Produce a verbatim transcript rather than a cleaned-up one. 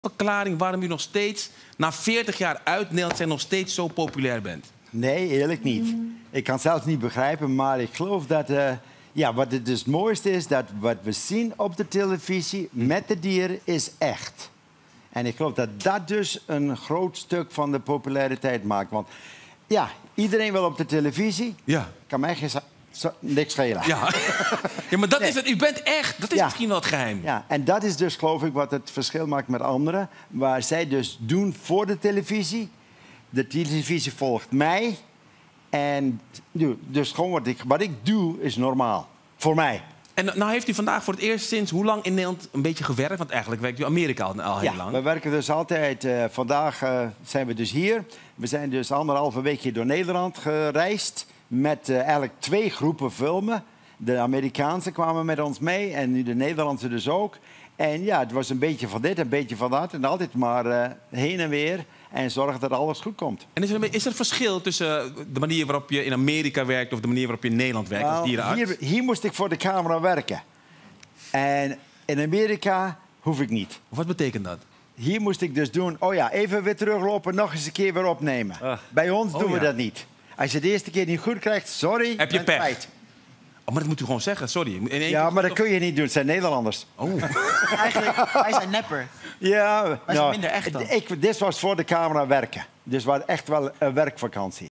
verklaring waarom u nog steeds, na veertig jaar uit Nederland zijn, nog steeds zo populair bent? Nee, eerlijk niet. Ik kan het zelfs niet begrijpen, maar ik geloof dat... Uh, ja, wat het dus het mooiste is, dat wat we zien op de televisie met de dieren is echt. En ik geloof dat dat dus een groot stuk van de populariteit maakt. Want ja, iedereen wil op de televisie. Ja. Kan mij geen... Zo, niks schelen. Ja, ja maar dat nee. is het. U bent echt. Dat is ja. misschien wel het geheim. Ja, en dat is dus, geloof ik, wat het verschil maakt met anderen. Waar zij dus doen voor de televisie. De televisie volgt mij. En dus gewoon wat ik, wat ik doe, is normaal. Voor mij. En nou heeft u vandaag voor het eerst sinds hoe lang in Nederland een beetje gewerkt? Want eigenlijk werkt u in Amerika al, al heel ja, lang. We werken dus altijd... Uh, vandaag uh, zijn we dus hier. We zijn dus anderhalve weekje door Nederland gereisd. Met uh, eigenlijk twee groepen filmen. De Amerikaanse kwamen met ons mee en nu de Nederlandse dus ook. En ja, het was een beetje van dit, een beetje van dat. En altijd maar uh, heen en weer. En zorgen dat alles goed komt. En is er, een, is er een verschil tussen de manier waarop je in Amerika werkt... of de manier waarop je in Nederland werkt als dierenarts? Hier, hier moest ik voor de camera werken. En in Amerika hoef ik niet. Wat betekent dat? Hier moest ik dus doen... Oh ja, even weer teruglopen, nog eens een keer weer opnemen. Uh. Bij ons doen oh, we ja. dat niet. Als je de eerste keer niet goed krijgt, sorry. Heb je pech? Spijt. Oh, maar dat moet u gewoon zeggen, sorry. In ja, maar dat toch... kun je niet doen. Het zijn Nederlanders. Oh. Eigenlijk, wij zijn nepper. Ja, wij zijn nou, minder echt dan. Ik, dit was voor de camera werken. Dus was echt wel een werkvakantie.